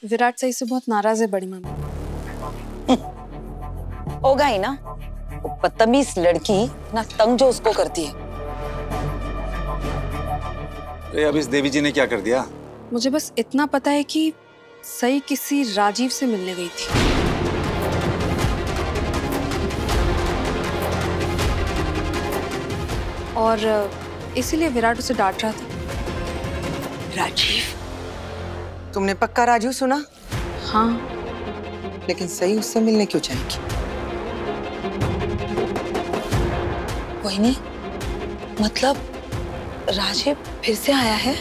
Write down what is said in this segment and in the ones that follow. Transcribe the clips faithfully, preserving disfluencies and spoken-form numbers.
विराट सही से बहुत नाराज है बड़ी मम्मी। होगा ही ना, वो बदतमीज लड़की ना तंग जो उसको करती है। अरे अब इस देवी जी ने क्या कर दिया? मुझे बस इतना पता है कि सही किसी राजीव से मिलने गई थी। और इसीलिए विराट उसे डांट रहा था। राजीव? तुमने पक्का राजू सुना? हाँ। लेकिन सही उससे मिलने क्यों जाएगी? कोई नहीं, मतलब राजीव फिर से आया है?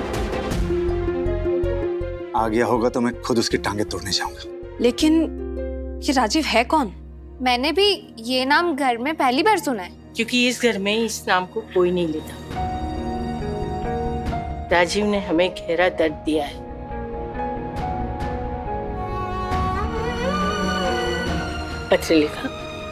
आ गया होगा तो मैं खुद उसकी टांगे तोड़ने जाऊंगा। लेकिन ये राजीव है कौन? मैंने भी ये नाम घर में पहली बार सुना है। क्योंकि इस घर में इस नाम को कोई नहीं लेता। राजीव ने हमें गहरा दर्द दिया है। पत्र लिखा,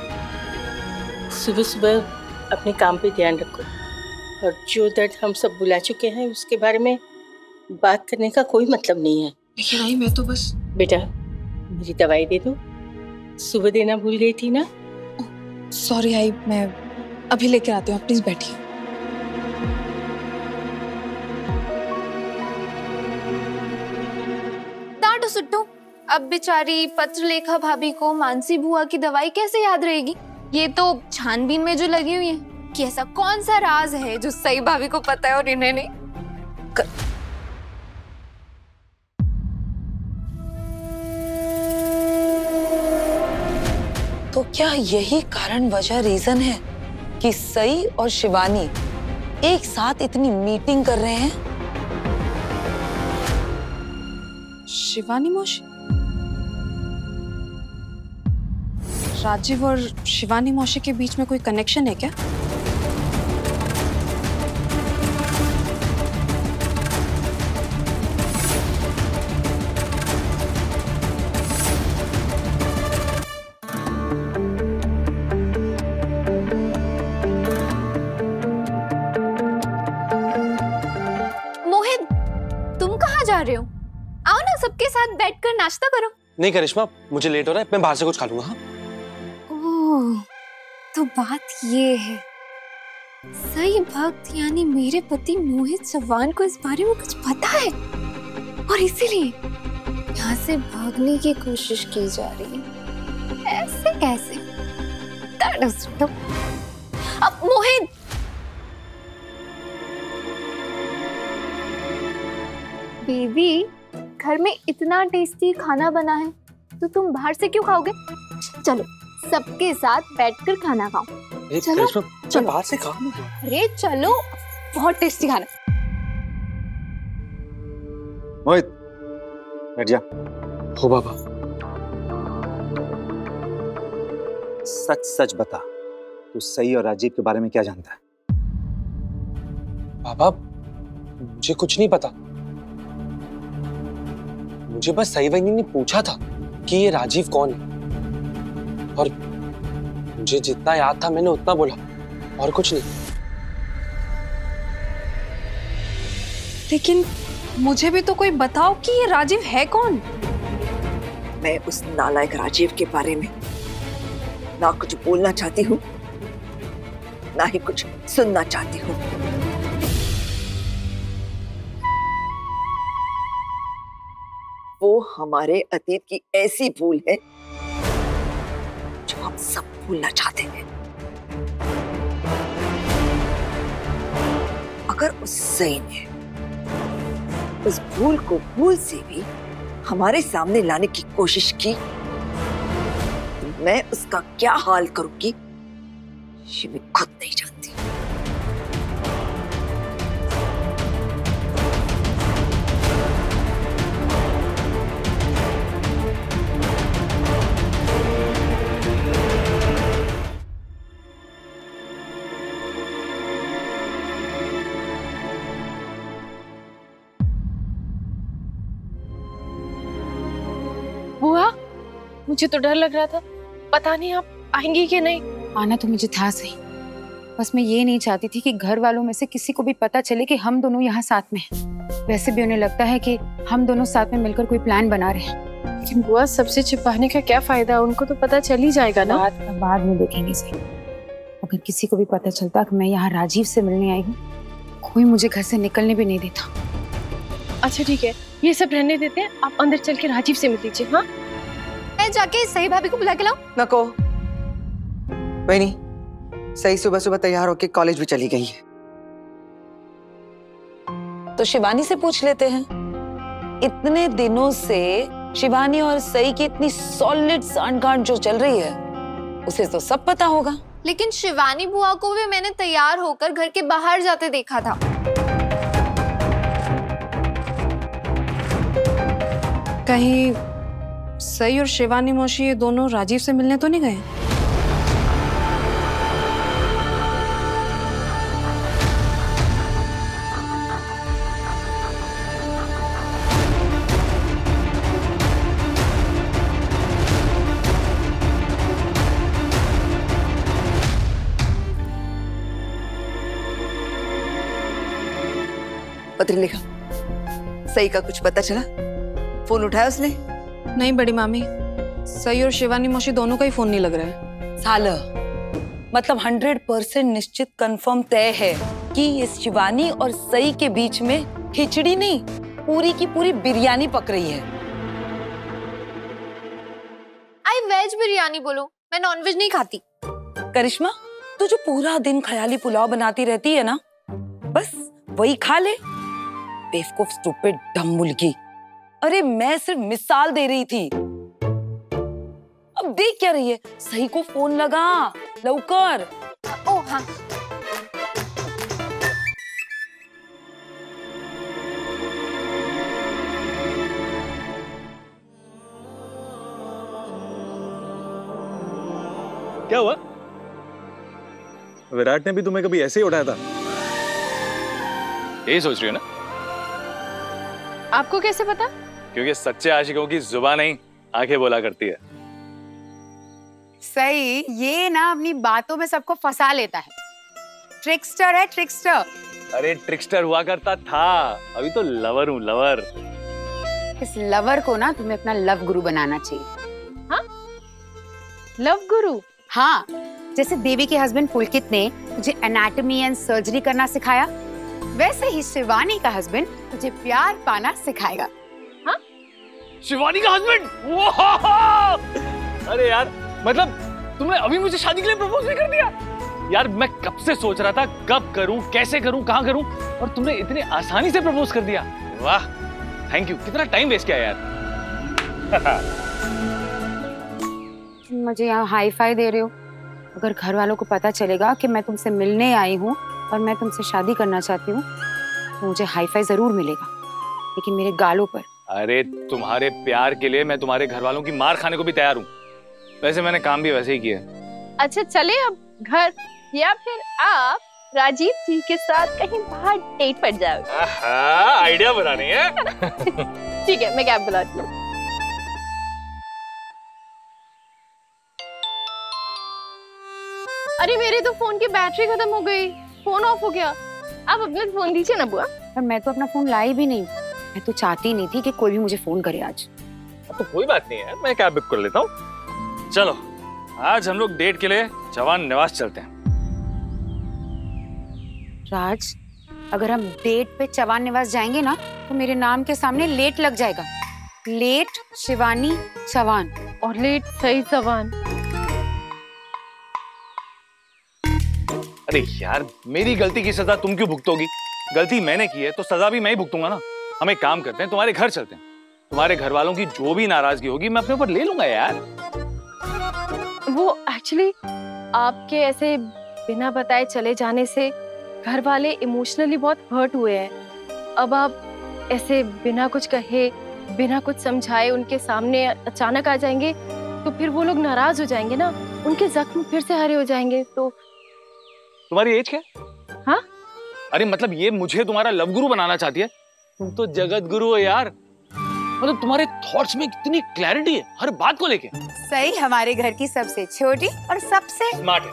सुबह सुबह अपने काम पे ध्यान रखो और जो दर्द हम सब बुला चुके हैं उसके बारे में बात करने का कोई मतलब नहीं है। लेकिन आई मैं तो बस। बेटा मेरी दवाई दे दो, सुबह देना भूल गई थी ना। सॉरी आई, मैं अभी लेकर आती हूँ, प्लीज बैठिए। डांटो सुट्टू, अब बेचारी पत्रलेखा भाभी को मानसी बुआ की दवाई कैसे याद रहेगी? ये तो छानबीन में जो लगी हुई है कि ऐसा कौन सा राज है जो सही भाभी को पता है और इन्हें नहीं। कर... तो क्या यही कारण वजह रीजन है कि सई और शिवानी एक साथ इतनी मीटिंग कर रहे हैं? शिवानी मौसी? राजीव और शिवानी मौसी के बीच में कोई कनेक्शन है क्या? मोहित, तुम कहाँ जा रहे हो? आओ ना, सबके साथ बैठकर नाश्ता करो। नहीं करिश्मा, मुझे लेट हो रहा है, मैं बाहर से कुछ खा लूंगा। हाँ? ओह, तो बात ये है, सही भक्त यानी मेरे पति मोहित चव्हाण को इस बारे में कुछ पता है और इसीलिए यहाँ से भागने की कोशिश की जा रही है। ऐसे कैसे? अब मोहित, बेबी घर में इतना टेस्टी खाना बना है तो तुम बाहर से क्यों खाओगे? चलो सबके साथ बैठकर खाना खाओ। चलो चलो बाहर से खाओ। अरे चलो, बहुत टेस्टी खाना। मोहित बैठ जा। हो बाबा। सच सच बता, तू सई और राजीव के बारे में क्या जानता है? बाबा मुझे कुछ नहीं पता, मुझे बस सई वहीनी ने पूछा था कि ये राजीव कौन है और मुझे जितना याद था मैंने उतना बोला और कुछ नहीं। लेकिन मुझे भी तो कोई बताओ कि ये राजीव है कौन? मैं उस नालायक राजीव के बारे में ना कुछ बोलना चाहती हूँ ना ही कुछ सुनना चाहती हूँ। वो हमारे अतीत की ऐसी भूल है जो हम सब भूलना चाहते हैं। अगर उस सई ने उस भूल को भूल से भी हमारे सामने लाने की कोशिश की तो मैं उसका क्या हाल करूंगी ये मैं खुद नहीं जानती। बुआ, मुझे तो डर लग रहा था, पता नहीं आप आएंगी कि नहीं। आना तो मुझे था सही, बस मैं ये नहीं चाहती थी कि घर वालों में से किसी को भी पता चले कि हम दोनों यहाँ साथ में हैं। वैसे भी उन्हें लगता है कि हम दोनों साथ में मिलकर कोई प्लान बना रहे हैं। लेकिन बुआ, सबसे छिपाने का क्या फायदा, उनको तो पता चल ही जाएगा ना। बात का बाद में देखेंगे सही। अगर किसी को भी पता चलता कि मैं यहाँ राजीव से मिलने आई हूँ, कोई मुझे घर से निकलने भी नहीं देता। अच्छा ठीक है, ये सब रहने देते हैं, आप अंदर चल के राजीव से मिल लीजिए। हाँ, मैं जाके सही भाभी को बुला के लाऊं? नको बहनी, सही सुबह सुबह तैयार होके कॉलेज भी चली गई है। तो शिवानी से पूछ लेते हैं। इतने दिनों से शिवानी और सई की इतनी सॉलिड सांठगांठ जो चल रही है, उसे तो सब पता होगा। लेकिन शिवानी बुआ को भी मैंने तैयार होकर घर के बाहर जाते देखा था। कहीं सई और शिवानी मौसी ये दोनों राजीव से मिलने तो नहीं गए? पत्र लिखा, सही का कुछ पता चला? फोन उठाया उसने? नहीं बड़ी मामी, सई और शिवानी मौसी दोनों का ही फोन नहीं लग रहा है। साला, मतलब हंड्रेड परसेंट निश्चित कंफर्म तय है कि ये शिवानी और सई के बीच में खिचड़ी नहीं, पूरी की पूरी बिरयानी पक रही है। आई वेज बिरयानी बोलो, मैं नॉनवेज नहीं खाती। करिश्मा, तू जो पूरा दिन ख्याली पुलाव बनाती रहती है ना, बस वही खा ले। बेवकूफ, स्टूपिड, डम मुलगी। अरे मैं सिर्फ मिसाल दे रही थी। अब देख क्या रही है? सही को फोन लगा, लवकर। ओ हाँ। क्या हुआ? विराट ने भी तुम्हें कभी ऐसे ही उठाया था? यही सोच रही हो ना? आपको कैसे पता? क्योंकि सच्चे आशिकों की जुबान नहीं, आंखें बोला करती है। सही, ये ना अपनी बातों में सबको फंसा लेता है। ट्रिकस्टर है, ट्रिकस्टर। अरे ट्रिकस्टर हुआ करता था, अभी तो लवर हूँ, लवर। इस लवर को ना तुम्हें अपना लव गुरु बनाना चाहिए। हाँ? लव गुरु? हाँ, जैसे देवी के हस्बैंड पुलकित ने तुझे एनाटॉमी एंड सर्जरी करना सिखाया, वैसे ही शिवानी का हस्बैंड तुझे प्यार पाना सिखाएगा। हाँ? शिवानी का हस्बैंड? अरे यार, मतलब तुमने अभी मुझे शादी के लिए प्रपोज भी कर दिया? यार मैं कब से सोच रहा था कब करूं, कैसे करूं, कहां करूं, और तुमने इतने आसानी से प्रपोज कर दिया। वाह, थैंक यू। कितना टाइम वेस्ट किया यार। तुम मुझे यहाँ हाई फाई दे रहे हो। अगर घर वालों को पता चलेगा कि मैं तुमसे मिलने आई हूँ और मैं तुमसे शादी करना चाहती हूँ, तो मुझे हाई फाई जरूर मिलेगा, लेकिन मेरे गालों पर। अरे तुम्हारे प्यार के लिए मैं तुम्हारे घर वालों की मार खाने को भी तैयार हूँ। वैसे मैंने काम भी वैसे ही किया। अच्छा चले अब घर, या फिर आप राजीव जी के साथ कहीं बाहर डेट पर जाओ। आइडिया बनानी है। ठीक है, मैं कैब बुलाती हूँ। अरे मेरे तो फोन की बैटरी खत्म हो गई, फोन ऑफ हो गया। आप अपना फोन दीजिए ना बुआ। पर मैं तो अपना फोन लाई भी नहीं, मैं तो चाहती नहीं थी कि कोई भी मुझे फोन करे आज। तो कोई बात नहीं है, मैं कैब बुक कर लेता हूँ। चलो आज हम लोग डेट के लिए जवान निवास चलते हैं। राज, अगर हम डेट पे चवान निवास जाएंगे ना, तो मेरे नाम के सामने लेट लग जाएगा। लेट शिवानी चवान। और लेट सही चवान। अरे यार, मेरी गलती की सजा तुम क्यों भुगतोगी? गलती मैंने की है तो सजा भी मैं ही भुगतूंगा ना। हम एक काम करते हैं, तुम्हारे घर चलते हैं। तुम्हारे घर वालों की जो भी नाराजगी होगी मैं अपने ऊपर ले लूंगा यार। वो एक्चुअली आपके ऐसे बिना बताए चले जाने से घर वाले इमोशनली बहुत हर्ट हुए हैं। अब आप ऐसे बिना कुछ कहे, बिना कुछ समझाए उनके सामने अचानक आ जाएंगे तो फिर वो लोग नाराज हो जाएंगे ना, उनके जख्म फिर से हरे हो जाएंगे। तो तुम्हारी एज क्या? हाँ? अरे मतलब ये मुझे तुम्हारा लव गुरु बनाना चाहती है? तुम तो जगत गुरु हो यार। मतलब तुम्हारे थॉट्स में कितनी क्लैरिटी है हर बात को लेके। सही हमारे घर की सबसे छोटी और सबसे स्मार्ट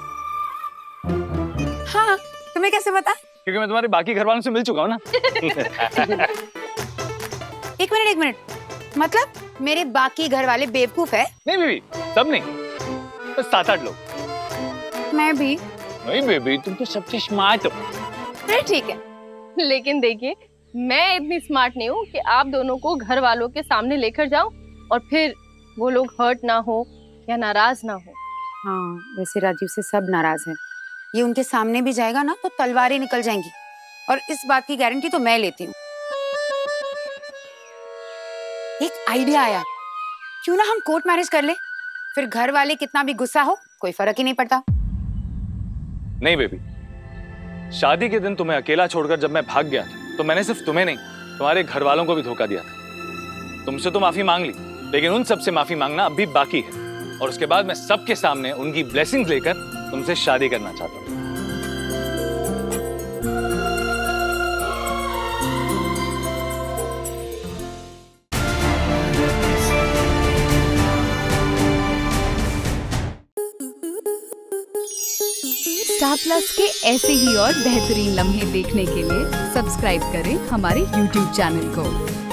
है। हाँ, तुम्हें कैसे पता? क्योंकि मैं तुम्हारे बाकी घर वालों से मिल चुका हूँ ना। एक मिनट एक मिनट, मतलब मेरे बाकी घर वाले बेवकूफ है? नहीं बेबी, सब नहीं, बस सात आठ लोग। मैं भी नहीं बेबी, तुम तो सबसे स्मार्ट हो। फिर ठीक है, लेकिन देखिए मैं इतनी स्मार्ट नहीं हूँ कि आप दोनों को घर वालों के सामने लेकर जाऊं और फिर वो लोग हर्ट ना हो या नाराज ना हो। हाँ, वैसे राजीव से सब नाराज है। ये उनके सामने भी जाएगा ना तो तलवारें निकल जाएंगी, और इस बात की गारंटी तो मैं लेती हूँ। एक आइडिया आया, क्यों ना हम कोर्ट मैरिज कर ले, फिर घर वाले कितना भी गुस्सा हो कोई फर्क ही नहीं पड़ता। नहीं बेबी, शादी के दिन तुम्हें अकेला छोड़कर जब मैं भाग गया था तो मैंने सिर्फ तुम्हें नहीं, तुम्हारे घर वालों को भी धोखा दिया था। तुमसे तो माफी मांग ली, लेकिन उन सबसे माफी मांगना अभी बाकी है, और उसके बाद मैं सबके सामने उनकी ब्लेसिंग्स लेकर तुमसे शादी करना चाहता हूँ। स्टार प्लस के ऐसे ही और बेहतरीन लम्हे देखने के लिए सब्सक्राइब करें हमारे यूट्यूब चैनल को।